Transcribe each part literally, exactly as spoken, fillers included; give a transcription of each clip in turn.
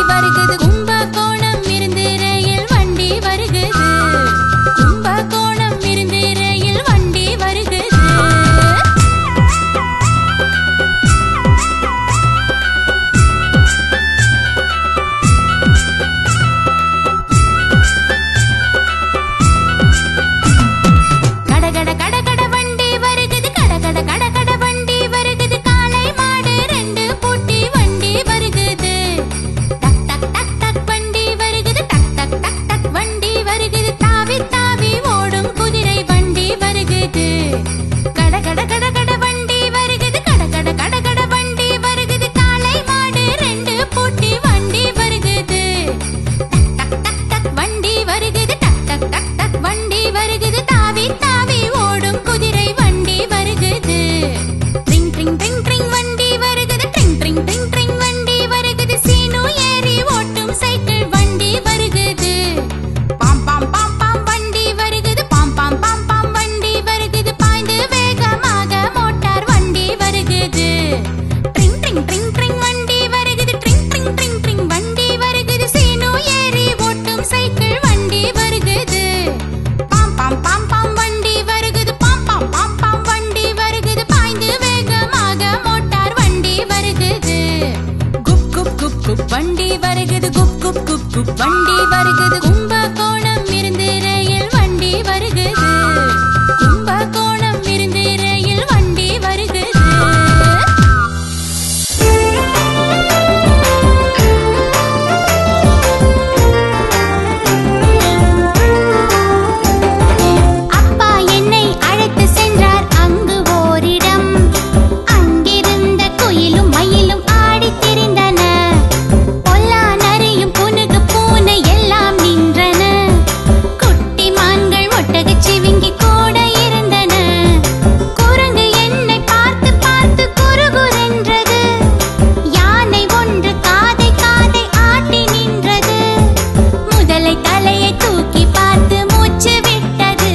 வருகுது கும்பகோணம் இருந்து ரயில் வண்டி வருகுது கும்பகோணம் இருந்து ரயில் வண்டி வருகுது கடகட கடகட வண்டி வருகுது கடகட கடகட வண்டி வருகுது காளை மாடு ரெண்டு பூட்டி வண்டி வருகுது டக் டக் டக் டக் வண்டி வருகுது டக் டக் டக் டக் வண்டி வருகுது தாவி தாவி ஓடும் குதிரை வண்டி வருகுது கடகட கடகட வண்டி வருகுது கடகட கடகட வண்டி வருகுது காளை மாடு ரெண்டு பூட்டி வண்டி வருகுது டக் டக் டக் டக் வண்டி வருகுது டக் டக் டக் டக் வண்டி வருகுது தாவி தாவி ஓடும் குதிரை வண்டி வருகுது ட்ரிங் ட்ரிங் ட்ரிங் ட்ரிங் வண்டி வருகுது ட்ரிங் ட்ரிங் ட்ரிங் ட்ரிங் வண்டி வருகுது சீனு ஏறி ஓட்டும் சைக்கிள் வண்டி வருகுது பாம் பாம் பாம் பாம் வண்டி வருகுது பாம் பாம் பாம் பாம் வண்டி வருகுது பாய்ந்து வேகமாக மோட்டார் வண்டி வருகுது ட்ரிங் ட்ரிங் ட்ரிங் ட்ரிங் வண்டி வருகுது ட்ரிங் ட்ரிங் ட்ரிங் ட்ரிங் வண்டி வருகுது சீனு ஏறி ஓட்டும் சைக்கிள் வண்டி வருகுது பாம் பாம் பாம் பாம் வண்டி வருகுது பாம் பாம் பாம் பாம் வண்டி வருகுது பாய்ந்து வேகமாக மோட்டார் வண்டி வருகுது குப் குப் குப் குப் வண்டி வருகுது குப் குப் குப் குப் வண்டி வருகுது கும்பகோணம் இருந்து ரயில் வண்டி வருகுது கும்பகோணம் இருந்து ரயில் வண்டி வருகுது அப்பா என்னை அழைத்து சென்றார் அங்கு ஓரிடம் அங்கிருந்த குயிலும் மயிலும் ஆடித் திரிந்தன பொல்லா நரியும் புனுகு பூனை எல்லாம் நின்றன குட்டி மான்கள் ஒட்டகச் சிவிங்கி கூட இருந்தன குரங்கு என்னை பார்த்து பார்த்து குறுகுரென்றது யானை ஒன்று காதை காதை ஆட்டி நின்றது முதலை தலையை தூக்கி பார்த்து மூச்சு விட்டது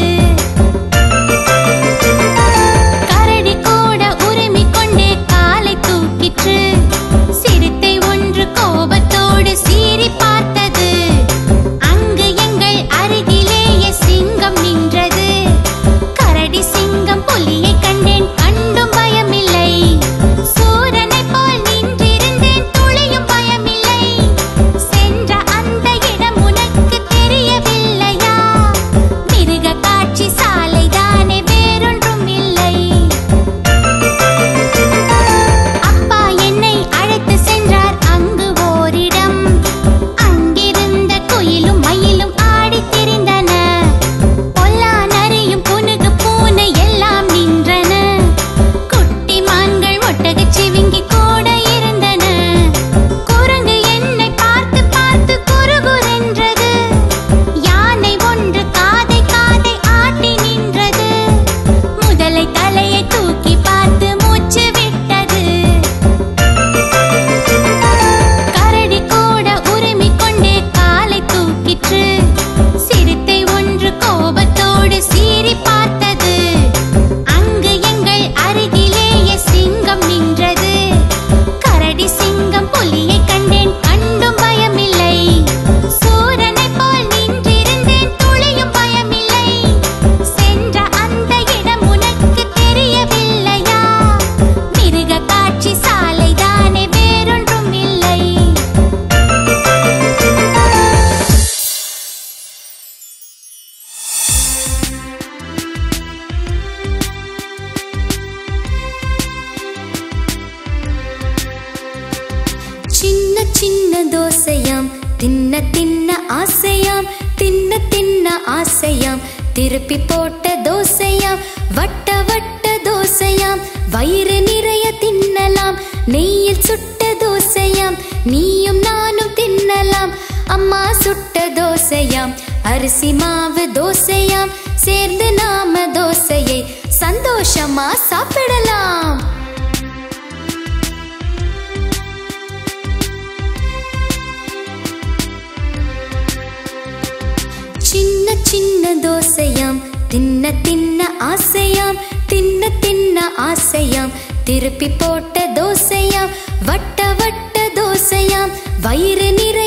கரடி கூட உரிமிக் கொண்டே காலை தூக்கிற்று சிறுத்தை ஒன்று கோபத்தோடு சீறி பார்த்தது அங்கு எங்கள் அருகிலேயே சிங்கம் நின்றது கரடி சிங்கம் புலியை கண்டேன் கண்டும் பயமில்லை சூரனை போல் நின்றிருந்தேன் துளியும் பயமில்லை சென்ற அந்த இடம் உனக்கு தெரியவில்லையா மிருக காட்சி சாலைதானே வேறொன்றும் இல்லை அப்பா என்னை அழைத்து சென்றார் அங்கு ஓரிடம் அங்கிருந்த குயிலும் மயிலும் ஆடித் திரிந்தன பொல்லா நரியும் புனுகு பூனை எல்லாம் நின்றன குட்டி மான்கள் ஒட்டகச் சிவிங்கி கூட இருந்தன குரங்கு என்னை பார்த்து பார்த்து குறுகுரென்றது யானை ஒன்று காதை காதை ஆட்டி நின்றது முதலை தலையை தூக்கி பார்த்து மூச்சு விட்டது கரடி கூட உரிமிக் கொண்டே காலை தூக்கிற்று சிறுத்தை ஒன்று கோபத்தோடு சீறி பார்த்தது அங்கு எங்கள் அருகிலேயே சிங்கம் நின்றது கரடி சிங்கம் புலியை கண்டேன் கண்டும் பயமில்லை சூரனை போல் நின்றிருந்தேன் துளியும் பயமில்லை சென்ற அந்த இடம் உனக்கு தெரியவில்லையா மிருக காட்சி சாலைதானே வேறொன்றும் இல்லை சின்ன சின்ன தோசையாம் தின்ன தின்ன ஆசையாம் தின்ன தின்ன ஆசையாம் திருப்பி போட்ட தோசையாம் வட்ட வட்ட தோசையாம் வயிறு நிறைய தின்னலாம் நெய்யில் சுட்ட தோசையாம் நீயும் நானும் தின்னலாம் அம்மா சுட்ட தோசையாம் அரிசி மாவு தோசையாம் சேர்ந்து நாம தோசையை சந்தோஷமா சாப்பிடலாம் சின்ன சின்ன தோசையாம் தின்ன தின்ன ஆசையாம் தின்ன தின்ன ஆசையாம் திருப்பி போட்ட தோசையாம் வட்ட வட்ட தோசையாம் வயிறு நிறை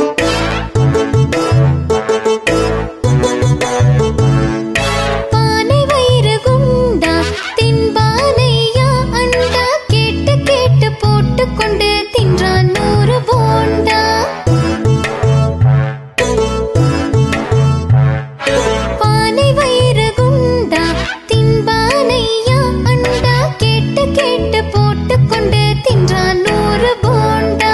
பானை வயிறு குண்டா தின்பானையா அண்டா கேட்டு கேட்டு போட்டு கொண்டு தின்றான் நூறு போண்டா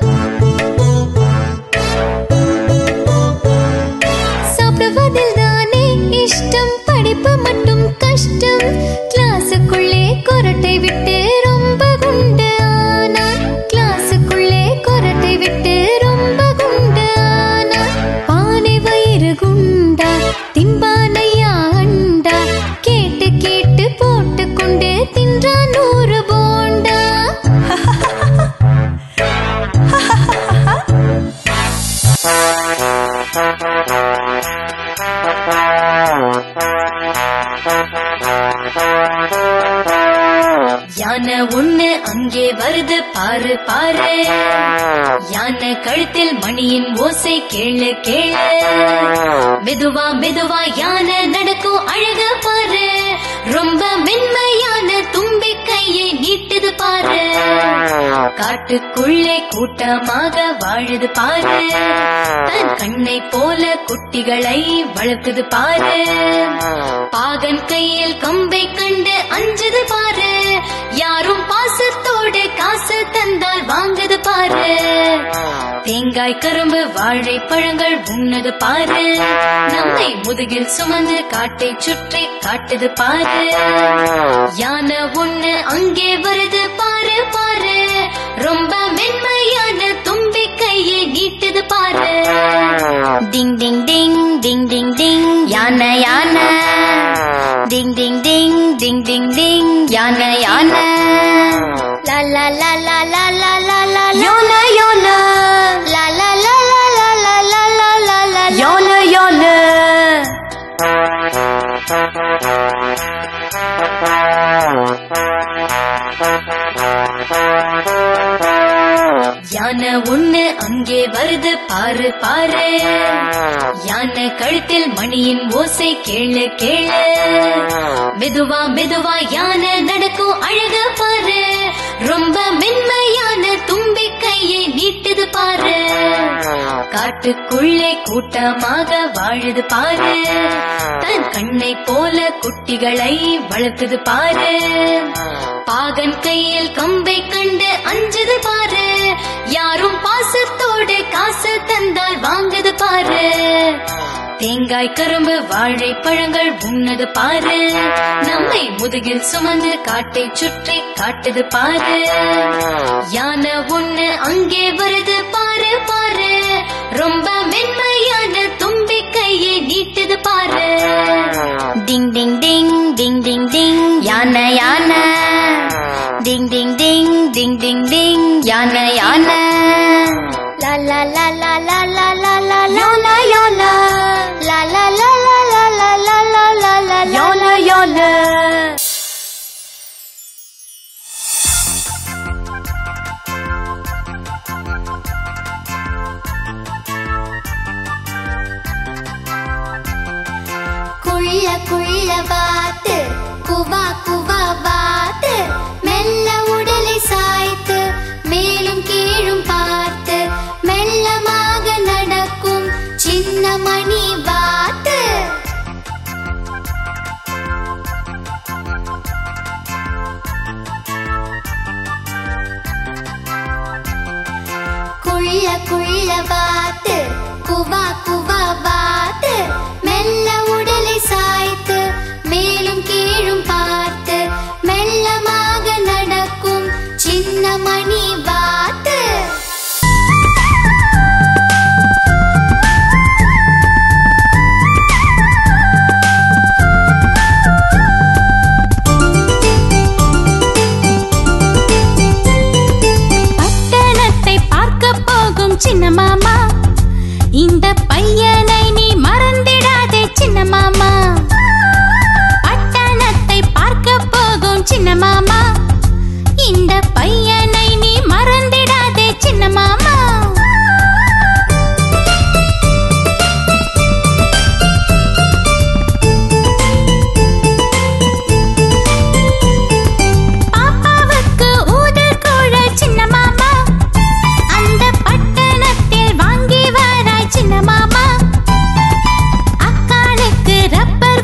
சாப்பிடுவதில் தானே இஷ்டம் படிப்பு மட்டும் கஷ்டம் கிளாஸுக்குள்ளே கொரட்டை விட்டு ரொம்ப குண்டு ஆனா கிளாஸுக்குள்ளே கொரட்டை விட்டு ரொம்ப குண்டு ஆனா பானை வயிறு குண்டா தின்பானையா அண்டா கேட்டு கேட்டு போட்டு கொண்டு தின்றான் நூறு போண்டா யானை ஒண்ணு அங்கே வருது பாரு பாரு யானை கழுத்தில் மணியின் ஓசை கேளு கேளு மெதுவா மெதுவா யானை நடக்கும் அழக பாரு ரொம்ப மென்மையான தும்பி கையை நீட்டுது பாரு காட்டுக்குள்ளே கூட்டமாக வாழுது பாரு தன் கண்ணை போல குட்டிகளை வளர்க்குது பாரு பாகன் கையில் கம்பை கண்டு அஞ்சுது பாரு யாரும் பாசத்தோடு காசு தந்தால் வாங்குது பாரு தேங்காய் கரும்பு வாழை பழங்கள் உண்ணது பாரு நம்மை முதுகில் சுமந்து காட்டை சுற்றி காட்டுது பாரு யானை ஒண்ணு அங்கே வருது பாரு பாரு ரொம்ப மென்மையான தும்பி கையை நீட்டுது பாரு டிங் டிங் டிங் டிங் டிங் டிங் யானை யானை டிங் டிங் டிங் டிங் டிங் டிங் யானை யானை லா லா லா லா லா லா லா லா யானை யானை லா லா லா லா லா லா லா லா லா லா யானை யானை யானை ஒண்ணு அங்கே வருது பாரு பாரு யானை கழுத்தில் மணியின் ஓசை கேளு கேளு மெதுவா மெதுவா யானை நடக்கும் அழக பாரு ரொம்ப மென்மையான தும்பி கையை நீட்டுது பாரு காட்டுக்குள்ளே கூட்டமாக வாழுது பாரு தன் கண்ணை போல குட்டிகளை வளர்க்குது பாரு பாகன் கையில் கம்பை கண்டு அஞ்சுது பாரு யாரும் பாசத்தோடு காசு தந்தால் வாங்குது பாரு தேங்காய் கரும்பு வாழை பழங்கள் உண்ணது பாரு நம்மை முதுகில் சுமந்து காட்டை சுற்றி காட்டுது பாரு யானை ஒண்ணு அங்கே வருது பாரு பாரு ரொம்ப மென்மையான தும்பி கையை நீட்டுது பாரு டிங் டிங் டிங் டிங் டிங் டிங் யானை யானை டிங் டிங் டிங் டிங் டிங் டிங் யானை யானை லா லா லா லா லா லா லா லா யானை யானை லா லா லா லா லா லா லா லா லா லா யானை யானை குள்ள குள்ள வாத்து குவா குவா வாத்து மெல்ல உடலை சாய்த்து மேலும் கீழும் பார்த்து மெல்லமாக நடக்கும் சின்ன மணி வாத்து குள்ள குள்ள வாத்து குவா குவா வாத்து மெல்ல உடலை சாய்த்து மேலும் கீழும் பார்த்து மெல்லமாக நடக்கும் சின்ன மணி வாத்து பட்டணத்தை பார்க்க போகும் சின்ன மாமா இந்த பையனை நீ மறந்திடாதே சின்ன மாமா பட்டணத்தை பார்க்க போகும் சின்ன மாமா இந்த பையனை நீ மறந்திடாதே சின்ன மாமா பாப்பாவுக்கு ஊதல் குழல் சின்ன மாமா அந்த பட்டணத்தில் வாங்கி வராய் சின்ன மாமா அக்காளுக்கு ரப்பர்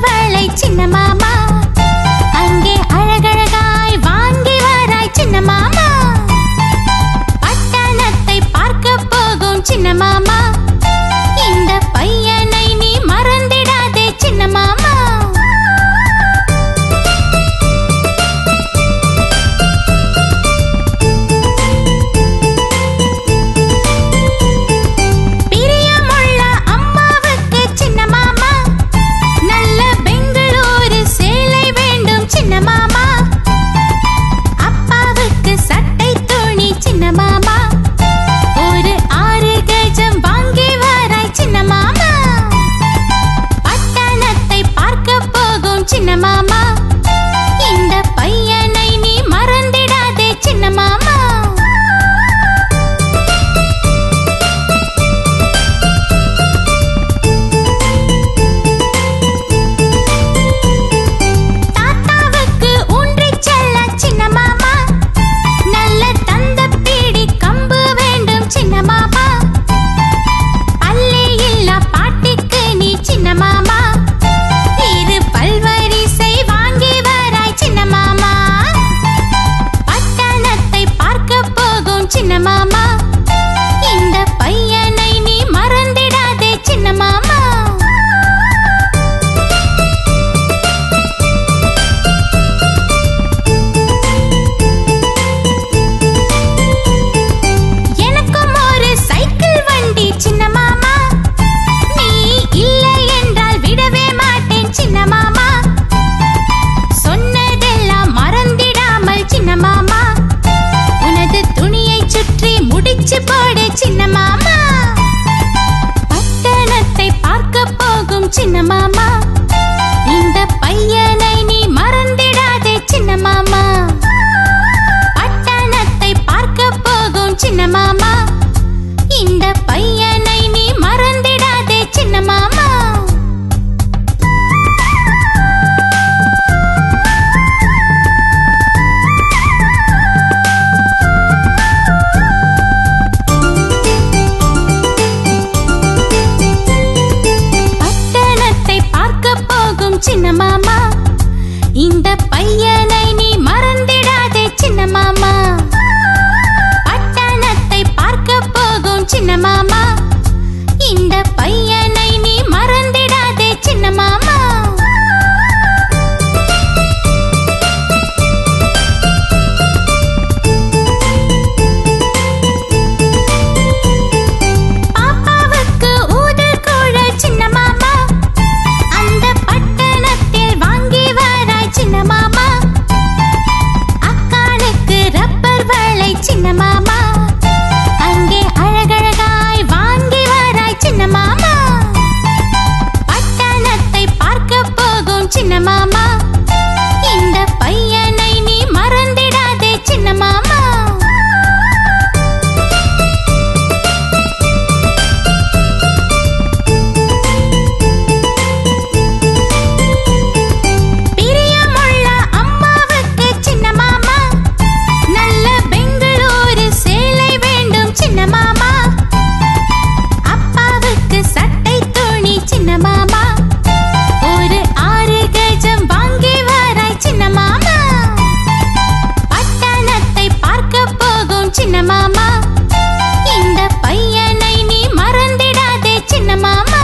சின்ன மாமா. இந்த பையனை நீ மறந்திடாதே சின்ன மாமா. பட்டணத்தை பார்க்க போகும் சின்ன மாமா. இந்த பையனை நீ மறந்திடாதே சின்ன மாமா. பாப்பாவுக்கு ஊதல் குழல் சின்ன மாமா. அந்த பட்டணத்தில் வாங்கி வராய் சின்ன மாமா. அக்காளுக்கு ரப்பர் வளை சின்ன மாமா. அங்கே அழகழகாய் வாங்கி வராய் சின்ன மாமா. பட்டணத்தை பார்க்க போகும் சின்ன மாமா. இந்த பையனை நீ மறந்திடாதே சின்ன மாமா. பிரியமுள்ள அம்மாவுக்கு சின்ன மாமா. நல்ல பெங்களூரு சேலை வேண்டும் சின்ன மாமா. அப்பாவுக்கு சட்டை துணி சின்ன மாமா. ஒரு ஆறு கஜம் வாங்கி வராய் சின்ன மாமா. பட்டணத்தை பார்க்க போகும் சின்ன மாமா. இந்த பையனை நீ மறந்திடாதே சின்ன மாமா.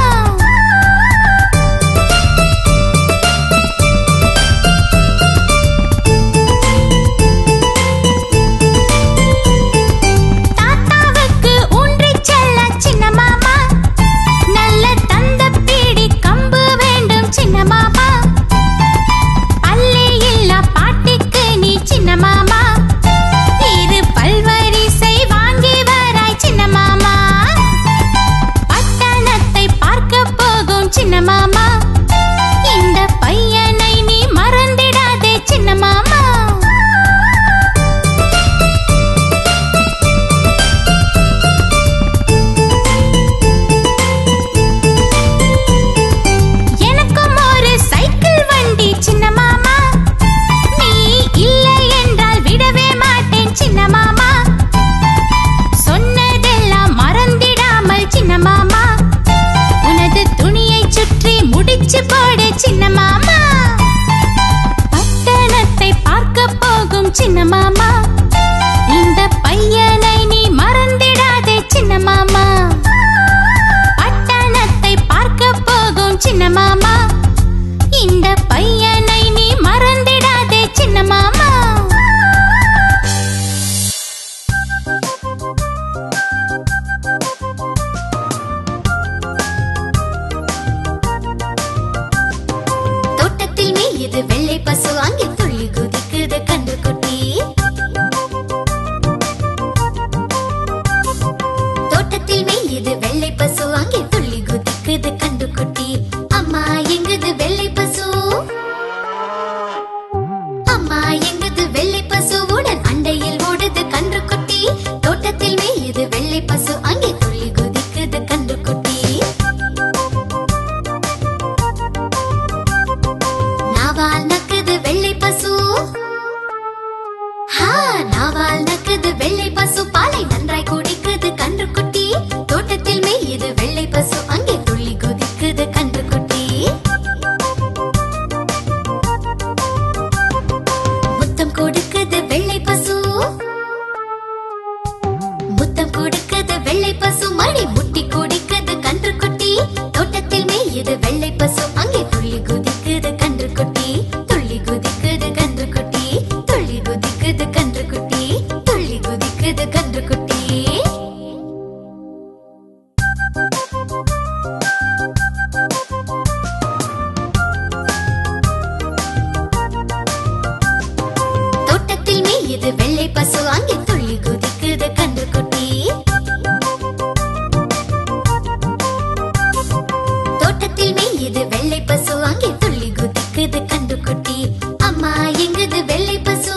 தாத்தாவுக்கு ஊன்றிச் செல்ல சின்ன மாமா. நல்ல தந்த பீடி கம்பு வேண்டும் சின்ன மாமா. பல்லே இல்லா பாட்டிக்கு நீ சின்ன மாமா. இரு பல்வரிசை வாங்கி வராய் சின்ன மாமா. பட்டணத்தை பார்க்க போகும் சின்ன மாமா. இந்த பையனை நீ மறந்திடாதே சின்ன மாமா. எனக்கும் ஒரு சைக்கிள் வண்டி சின்ன மாமா. நீ இல்லை என்றால் விடவே மாட்டேன் சின்ன மாமா. சொன்னதெல்லாம் மறந்திடாமல் சின்ன மாமா. உனது துணியை சுற்றி முடிச்சு போடு சின்ன மாமா. பட்டணத்தை பார்க்க போகும் சின்ன மாமா. இந்த பையனை நீ மறந்திடாதே சின்ன மாமா. பட்டணத்தை பார்க்க போகும் சின்ன மாமா. இந்த பையனை நீ மறந்திடாதே சின்ன மாமா. தோட்டத்தில் மேயுது வெள்ளை பசு. அங்கே துள்ளி குதிக்குது கன்றுக்குட்டி. தோட்டத்தில் மேயுது வெள்ளை பசு. அங்கே துள்ளி குதிக்குது கன்றுக்குட்டி. அம்மா எங்குது வெள்ளை பசு. அம்மா எங்குது வெள்ளை பசுவுடன் அண்டையில் ஓடுது கன்றுக்குட்டி. தோட்டத்தில் மேயுது வெள்ளை பசு. அங்கே துள்ளி குதிக்குது கன்றுக்குட்டி. நாவால் நக்குது வெள்ளை பசு. ஹா, நாவால் நக்குது வெள்ளை பசு. பாலை நன்றாய் குடிக்குது கன்றுக்குட்டி. தோட்டத்தில் மேயுது வெள்ளை பசு. அங்கே துள்ளி குதிக்குது கன்றுக்குட்டி. முத்தம் கொடுக்குது வெள்ளை பசு. முத்தம் கொடுக்குது வெள்ளை பசு. மடி முட்டி குடிக்குது கன்றுக்குட்டி. தோட்டத்தில் மேயுது வெள்ளை பசு. அங்கே துள்ளி குதிக்குது கன்றுக்குட்டி. துள்ளி குதிக்குது கன்றுக்குட்டி. துள்ளி குதிக்குது கன்றுக்குட்டி. துள்ளி குதிக்குது கன்றுக்குட்டி. தோட்டத்தில் மேயுது வெள்ளை பசு. அங்கே துள்ளி குதிக்குது கன்றுக்குட்டி. தோட்டத்தில் மேயுது வெள்ளை பசு. அங்கே துள்ளி குதிக்குது கன்றுக்குட்டி. அம்மா எங்குது வெள்ளை பசு.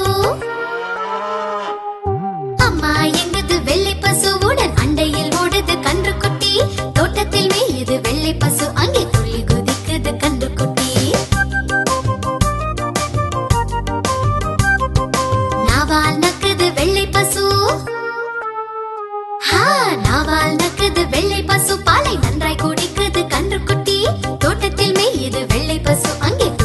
அம்மா எங்குது வெள்ளை பசுவுடன் அண்டையில் ஓடுது கன்றுக்குட்டி. தோட்டத்தில் மேயுது வெள்ளை பசு. அங்கே துள்ளி குதிக்குது கன்றுக்குட்டி. நாவால் நக்குது வெள்ளை பசு. ஹா, நாவால் நக்குது வெள்ளை பசு. பாலை நன்றாய் குடிக்குது கன்றுக்குட்டி. தோட்டத்தில் மேயுது வெள்ளை பசு. அங்கே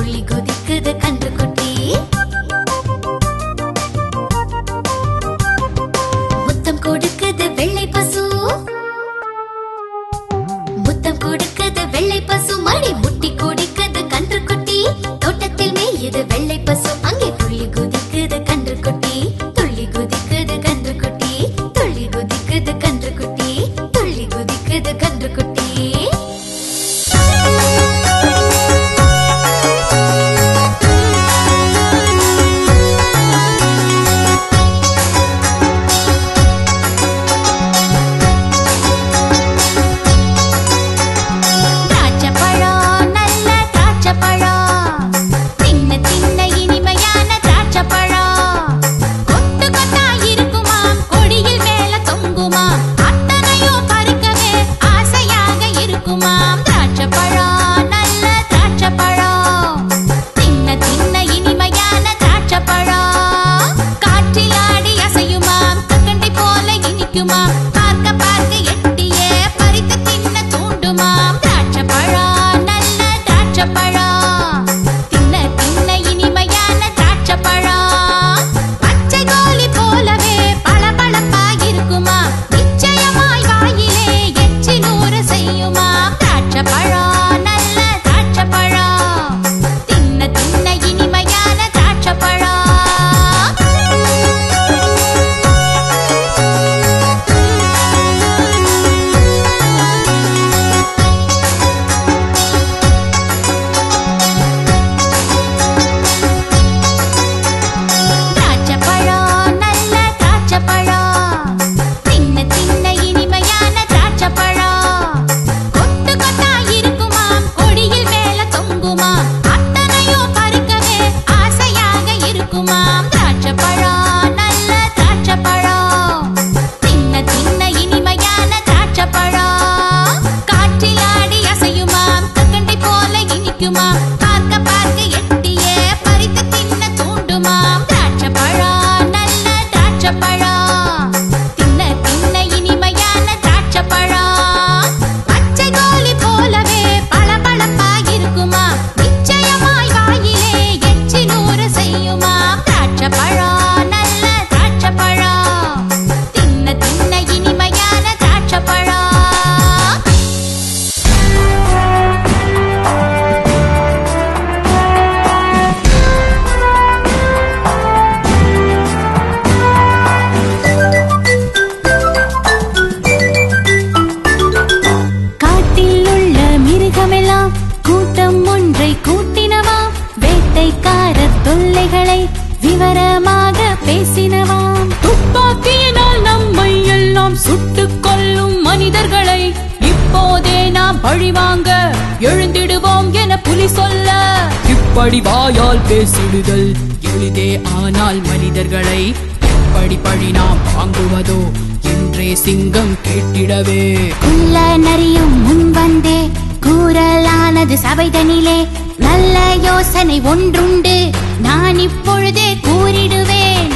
விவரமாக பேசினவாம். துப்பாக்கியினால் நம்மை எல்லாம் சுட்டுக் கொல்லும் மனிதர்களை இப்போதே நாம் பழிவாங்க எழுந்திடுவோம் என புலி சொல்ல, இப்படி வாயால் பேசிடுதல் எளிதே, ஆனால் மனிதர்களை எப்படி பழி நாம் வாங்குவதோ என்றே சிங்கம் கேட்டிடவே, குள்ள நரியும் முன் வந்தே கூறலானது சபைதனிலே, நல்ல யோசனை ஒன்றுண்டு நான் இப்பொழுதே கூறிடுவேன்.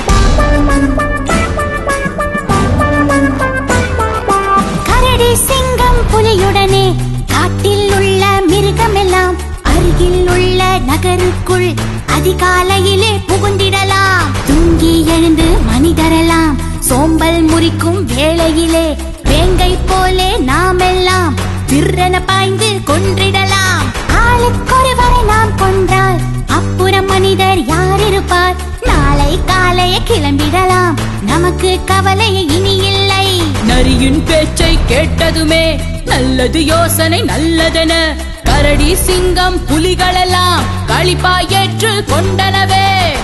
கரடி சிங்கம் புலியுடனே காட்டில் உள்ள மிருகமெல்லாம் அருகில் உள்ள நகருக்குள் அதிகாலையிலே புகுந்திடலாம். தூங்கி எழுந்து மனிதரெல்லாம் சோம்பல் முறிக்கும் வேளையிலே வேங்கை போலே நாமெல்லாம் திறன பாய்ந்து கொன்றிடலாம். ஆளுக்கொருவரை நாம் கொன்றால் அப்புறம் மனிதர் யார் இருப்பார்? நாளை காலைய கிளம்பிடலாம், நமக்கு கவலை இனி இல்லை. நரியின் பேச்சை கேட்டதுமே நல்லது யோசனை நல்லதென கரடி சிங்கம் புலிகளெல்லாம் களிப்பாய் ஏற்று கொண்டனவே.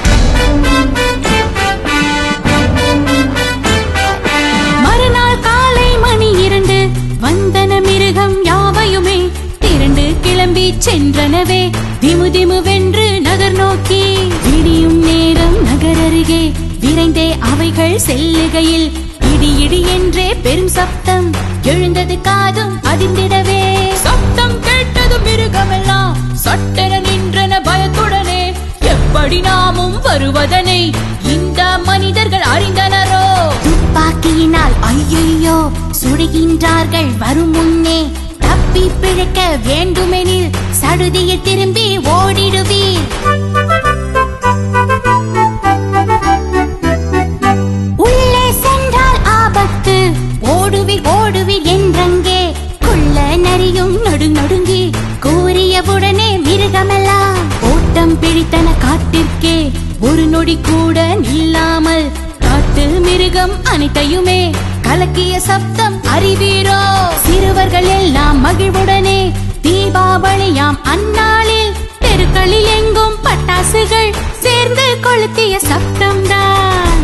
மறுநாள் காலை மணி இரண்டு வந்தன மிருகம் யாவையுமே திரண்டு கிளம்பி சென்றனவே, திமு திமு வென்று நகர் நோக்கி. விடியும் நேரம் நகர் அருகே விரைந்தே அவைகள் செல்லுகையில் இடி இடி என்றே பெரும் சப்தம் எழுந்தது, காதும் அதிர்ந்திடவே. சப்தம் கேட்டது மிருகமெல்லாம் சட்டென நின்றன பயத்துடனே, எப்படி நாமும் வருவதனை இந்த மனிதர்கள் அறிந்தனரோ? துப்பாக்கியினால் ஐயையோ சுடுகின்றார்கள் வரும் முன்னே, தப்பி பிழைக்க வேண்டுமெனில் சடுதியில் திரும்பி ஓடிடுவீர். உள்ளே சென்றால் ஆபத்து, ஓடுவீர் ஓடுவீர் என்றங்கே குள்ள நரியும் நடு நடுங்கி கூறியவுடனே மிருகமெல்லாம் ஓட்டம் பிடித்தன காட்டிற்கே. ஒரு நொடி கூட நில்லாமல் காட்டு மிருகம் அனைத்தையுமே கலக்கிய சப்தம் அறிவீரோ? சிறுவர்கள் எல்லாம் மகிழ்வுடனே தீபாவளியாம் அந்நாளில் தெருக்களில் எங்கும் பட்டாசுகள் சேர்ந்து கொளுத்திய சப்தம்தான்.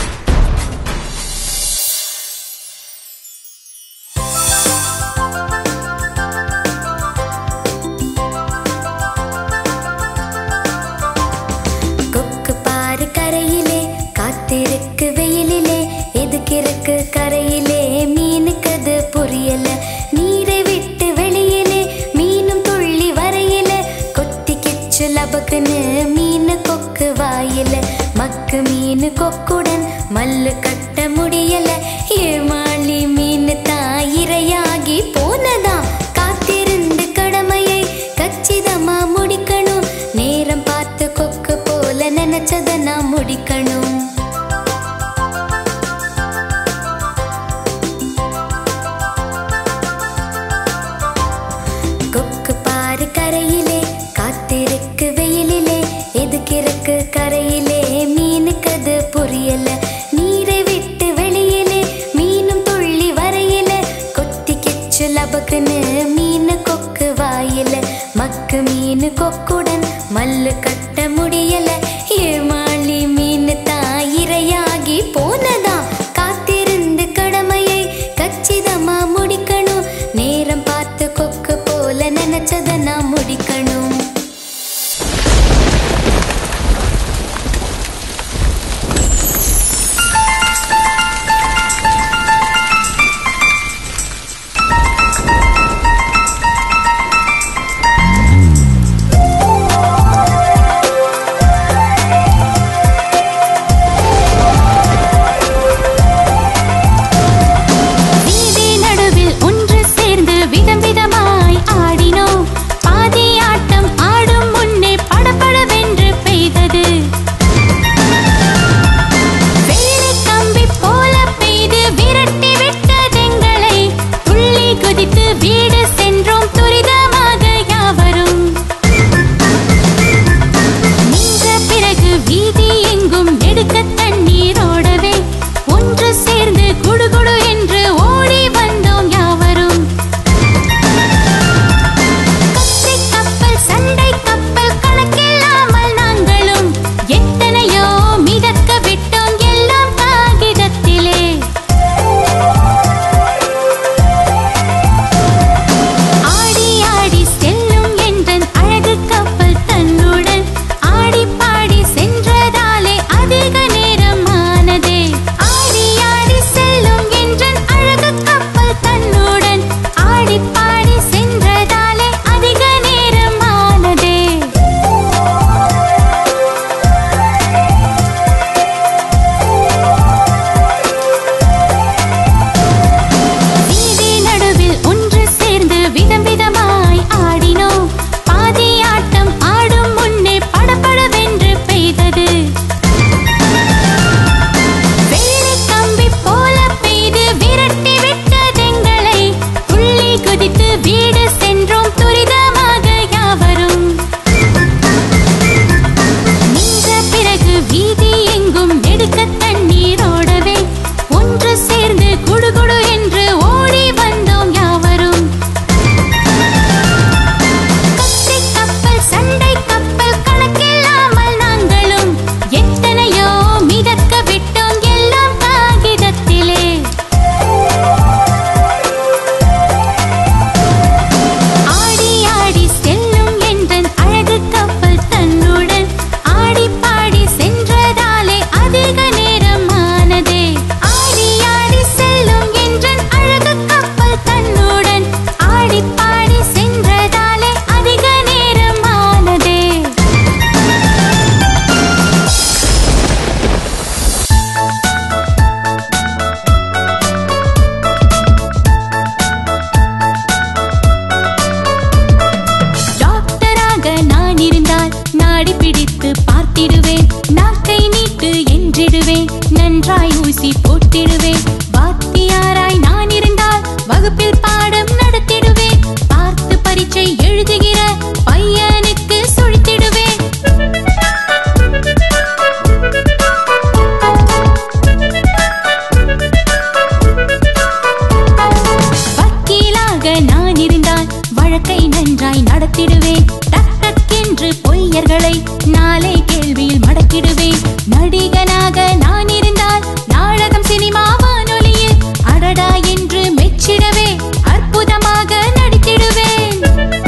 கொக்கு பாரு கரையிலே காத்திருக்கு வெயிலிலே, எதுக்கிருக்கு கரையிலே மீனுக்கது புரியல, நீரை விட்டு வெளியிலே மீனும் துள்ளி வரையில, கொத்தி கிச்சு லபக்குன்னு மீனு கொக்கு வாயில, மக்கு மீனு கொக்குடன் மல்லு கட்ட முடியல, ஏமாளி மீனு தாயிரையாகி போனதாம். காத்திருந்து கடமையை கச்சிதமா முடிக்கணும், நேரம் பார்த்து கொக்கு போல நினைச்சத நான் முடிக்கணும். கொக்கு பாரு கரையிலே காத்திருக்கு வெயிலிலே, எதுக்கிருக்கு கரையிலே மீனுக்கது புரியல, நீரை விட்டு வெளியிலே மீனும் துள்ளி வரையில, கொத்தி கிச்சு லபக்குன்னு மீனு கொக்கு வாயில, மக்கு மீனு கொக்குடன் மல்லு கட்ட முடியல, ஏமாளி மீனு தாயிரையாகி போனதாம். காத்திருந்து கடமையை கச்சிதமா முடிக்கணும், நேரம் பார்த்து கொக்கு போல நினைச்சத நான் முடிக்கணும். நெடுக்க தண்ணீரோடவே ஒன்று சேர்ந்து குடுகுடு என்று ஓடி வந்தோம் யாவரும். கத்தை கப்பல் சண்டை கப்பல் கணக்கில்லாமல் நாங்களும் எத்தனையோ மிதக்க விட்டோம் எல்லாம் காகிதத்திலே. ஆடி ஆடி செல்லும் என்றன் அழகு கப்பல் தன்னுடன் ஆடி பாடி சென்றதாலே அதிக நேரம் ஆனதே. ஆடி ஆடி செல்லும் என்றன் அழகு கப்பல் தன்னுடன் ஆடி பாடி சென்றதாலே அதிக நேரம் ஆனதே. வீதி நடுவில் ஒன்று சேர்ந்து விதம் விதமாய் ஆடினோம். பாதி ஆட்டம் ஆடும் முன்னே படபடவென்று பெய்தது. வெள்ளி கம்பி போல பெய்து விரட்டி விட்டதெங்களை. துள்ளி குதித்து வீடு சென்றோம் துரிதமாக யாவரும். நின்ற பிறகு வீதி எங்கும் நெடுக்க தண்ணீரோடவே ஒன்று சேர்ந்து குடுகுடு என்று ஓடி வந்தோம் யாவரும். கத்தை கப்பல் சண்டை கப்பல் கணக்கில்லாமல் நாங்களும் எத்தனையோ மிதக்க விட்டோம் எல்லாம் காகிதத்திலே. ஆடி ஆடி செல்லும் என்றன் அழகு கப்பல் தன்னுடன் ஆடி பாடி சென்றதாலே அதிக நேரம் ஆனதே. ஆடி ஆடி செல்லும் என்றன் அழகு கப்பல் தன்னுடன் ஆடி பாடி சென்றதாலே அதிக நேரம் ஆனதே. டாக்டராக நான் இருந்தால் நாடி பிடித்து பார்த்திடுவேன். நாக்கை நீட்டு என்றிடுவேன். நன்றாய் ஊசி போட்டிடுவேன். வாத்தியாராய் நான் இருந்தால் வகுப்பில் பாடம் நடத்திடுவேன். பார்த்து பரீட்சை எழுதுகிற பையனுக்கு சுழித்திடுவேன். வக்கீலாக நான் இருந்தால் வழக்கை நன்றாய் நடத்திடுவேன். டக் டக் என்று பொய்யர்களை நாளை கேள்வியில் மடக்கிடுவேன். நடிகனாக நான் இருந்தால் நாடகம் சினிமா வானொலியில் அடடா என்று மெச்சிடவே அற்புதமாக நடித்திடுவேன்.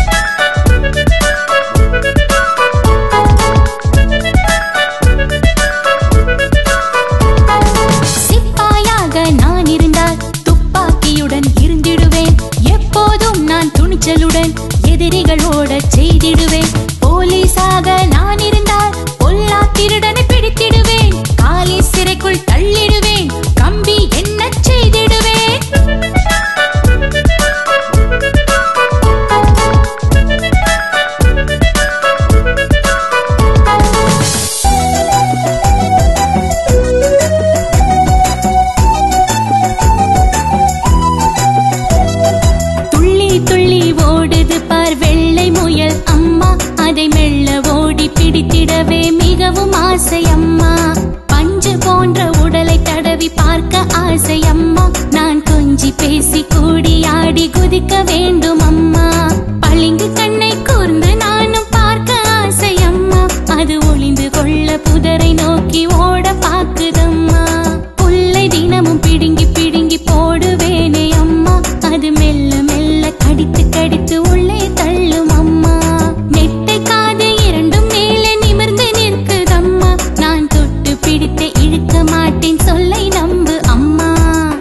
சிப்பாயாக நான் இருந்தால் துப்பாக்கியுடன் இருந்திடுவேன். எப்போதும் நான் துணிச்சலுடன் எதிரிகள் ஓடச் செய்திடுவேன். போலீஸாக நான் இருந்தால் பொல்லா திருடனை பிடித்திடுவேன். காலி சிறைக்குள் தள்ளிடுவேன். கம்பி எண்ணச் செய்திடுவேன். துள்ளி துள்ளி ஓடுது பார் வெள்ளை முயல் அம்மா. அதை மெல்ல ஓடி பிடித்திடவே மிகவும் ஆசை அம்மா. பஞ்சு போன்ற உடலை தடவி பார்க்க ஆசை அம்மா. நான் கொஞ்சி பேசி கூடி ஆடி குதிக்க வேண்டும் அம்மா. பளிங்கு கண்ணை கூர்ந்து நானும் பார்க்க ஆசை அம்மா. அது ஒளிந்து கொள்ள புதரை நோக்கி ஓட பாக்குதம்மா. புல்லை தினமும் பிடுங்கி பிடுங்கி போடுவேனே அம்மா. அது மெல்ல மெல்ல கடித்து கடித்து உள்ளே தள்ளும் அம்மா. நெட்டை காது இரண்டும் மேலே நிமிர்ந்து நிற்குதம்மா. நான் தொட்டு பிடித்து இழுக்க மாட்டேன் சொல்லை நம்பு அம்மா.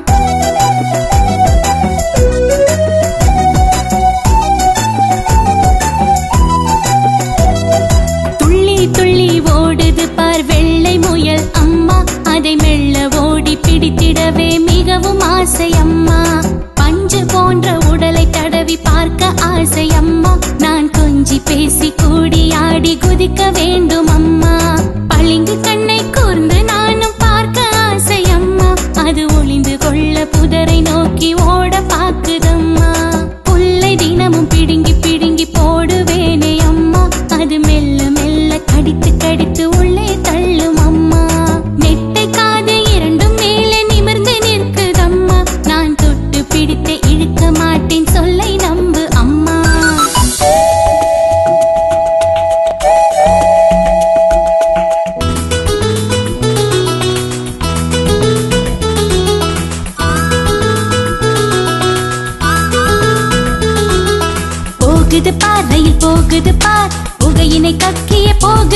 துள்ளி துள்ளி ஓடுது பார் வெள்ளை முயல் அம்மா. அதை மெல்ல ஓடி பிடித்திடவே மிகவும் ஆசை அம்மா. பஞ்சு போன்ற உடலை தடவி பார்க்க ஆசை அம்மா. நான் கொஞ்சி பேசி கூடி ஆடி குதிக்க வேண்டும் அம்மா. பளிங்கு கண்ணை கூர்ந்து நானும் பார்க்க ஆசை அம்மா. அது ஒளிந்து கொள்ள புதரை நோக்கி ஓட பாக்குதம்மா. புல்லை தினமும் பிடுங்கி பிடுங்கி போடுவேனே அம்மா. அது மெல்ல மெல்ல கடித்து கடித்து உள்ளே தள்ளும் அம்மா.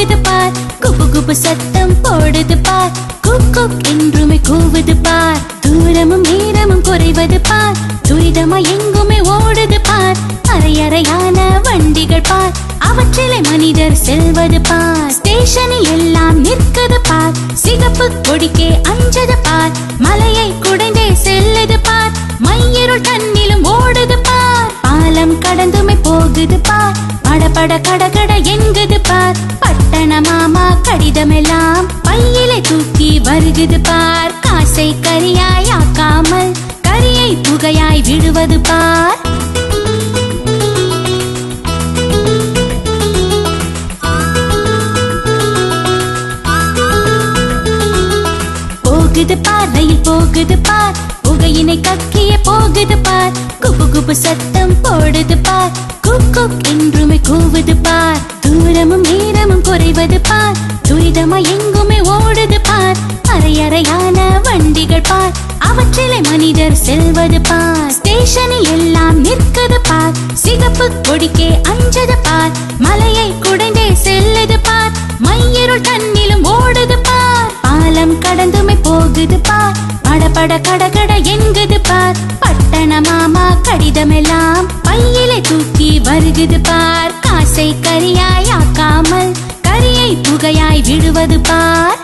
போகுது பார், குபு குபு சத்தம் போடுது பார், குக் குக் என்றுமே கூவுது பார், தூரமும் நேரமும் குறைவது பார், துரிதமா எங்குமே ஓடுது பார், அரை அறையான வண்டிகள் பார், அவற்றிலே மனிதர் செல்வது பார், ஸ்டேஷனில் எல்லாம் நிற்குது பார், சிகப்பு கொடிக்கே அஞ்சது பார், மலையை குடைந்தே செல்லுது பார், மையிருள் தன்னிலும் ஓடுது பார், பாலம் கடந்துமே போகுது பார், பட பட கட கட எங்குது பார், பட்டண மாமா கடிதமெல்லாம் பையிலே தூக்கி வருகுது பார், காசை கரியாய் ஆக்காமல் கரியை புகையாய் விடுவது பார். போகுது பார், ரயில் போகுது பார், புகையினை கக்கிய போகுது பார், குபு குபு சத்தம் போடுது பார், குக் குக் என்றுமே கூவுது பார், தூரமும் நேரமும் குறைவது பார், துரிதமா எங்குமே ஓடுது பார், அரை அறையான வண்டிகள் பார், அவற்றிலே மனிதர் செல்வது பார், ஸ்டேஷனில் எல்லாம் நிற்குது பார், சிகப்பு கொடிக்கே அஞ்சது பார், மலையை குடைந்தே செல்லுது பார், மையிருள் தன்னிலும் ஓடுது பார், பாலம் கடந்துமே போகுது பார், பட பட கட கட எங்குது பார், பட்டண மாமா கடிதமெல்லாம் பையிலே தூக்கி வருகுது பார், காசை கரியாய் ஆக்காமல் கரியை புகையாய் விடுவது பார்.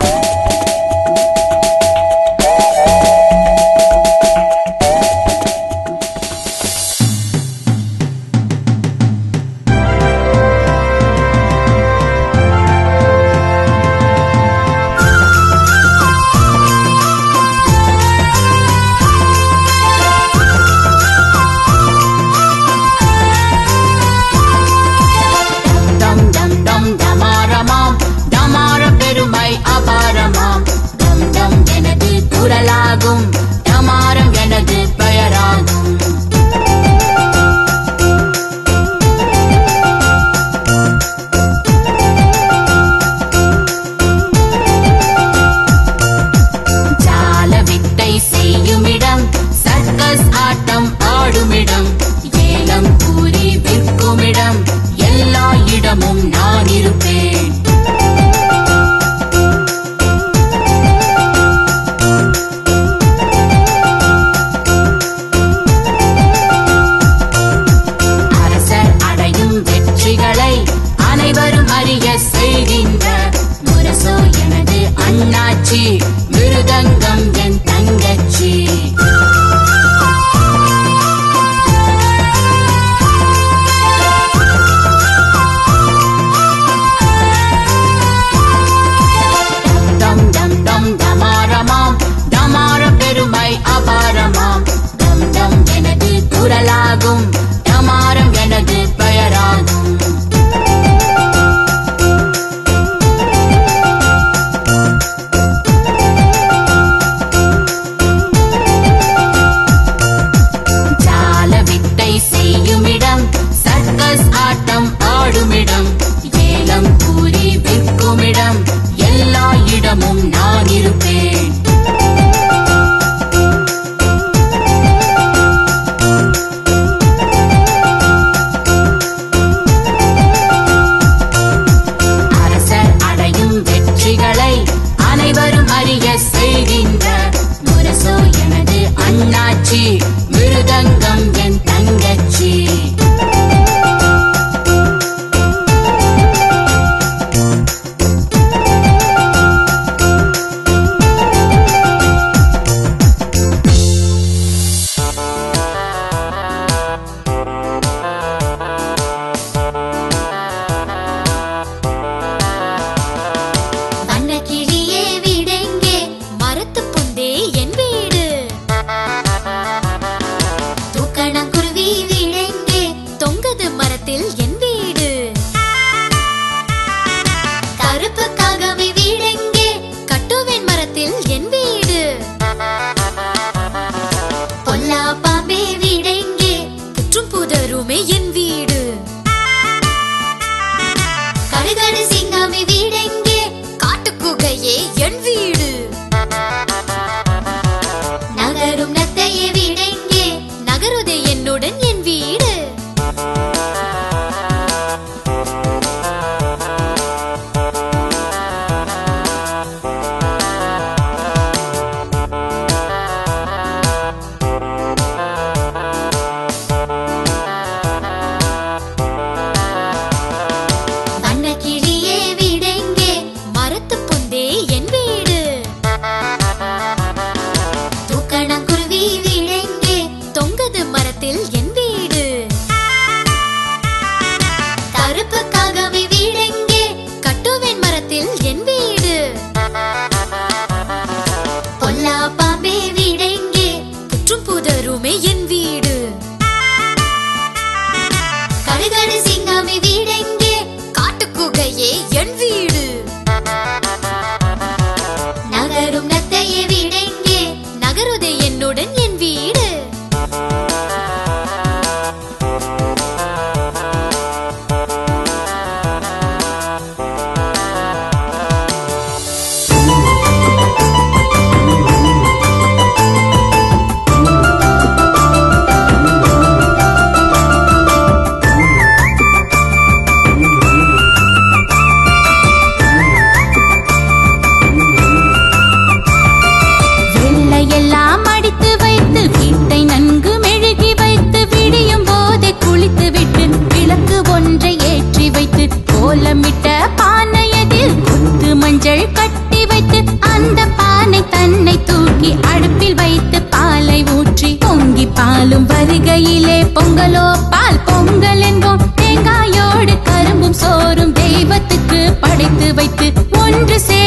பக்கத்தில் என் வீடு. பொல்லா பாம்பே வீடெங்கே, புற்றும் புதருமே என் வீடு. கடுகடு சிங்கமே வீடெங்கே, காட்டுக்குகையே என் வீடு. நகரும் நத்தையே வீடெங்கே, நகருதே என்னுடன் என் வீடு. கோலமிட்ட பானையதில் குத்து மஞ்சள் கட்டி வைத்து அந்த பானை தன்னை தூக்கி அடுப்பில் வைத்து பாலை ஊற்றி பொங்கி பாலும் வருகையிலே பொங்கலோ பால் பொங்கல் என்போம். தேங்காயோடு கரும்பும் சோறும் தெய்வத்துக்கு படைத்து வைத்து ஒன்று